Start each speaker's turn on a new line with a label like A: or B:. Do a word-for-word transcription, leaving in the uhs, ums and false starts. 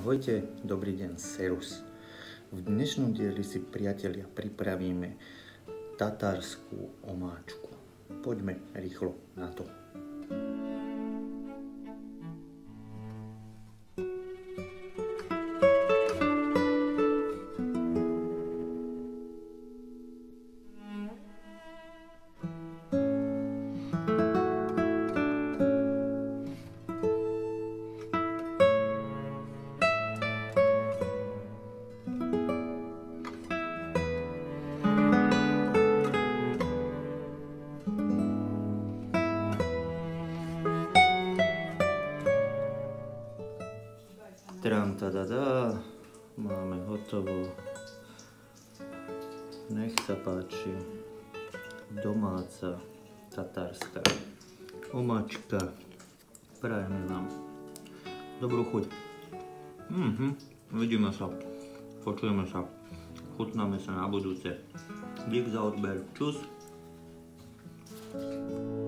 A: Ahojte, dobrý deň, serus. V dnešnom dieli si, priatelia, pripravíme tatárskú omáčku. Poďme rýchlo na to. Tram, tadadá, máme hotovo. Nech sa páči, domáca tatárska omáčka. Prajeme vám dobrú chuť. Mhm, vidíme sa, počujeme sa, chutnáme sa na budúce. Dík za odber, čus.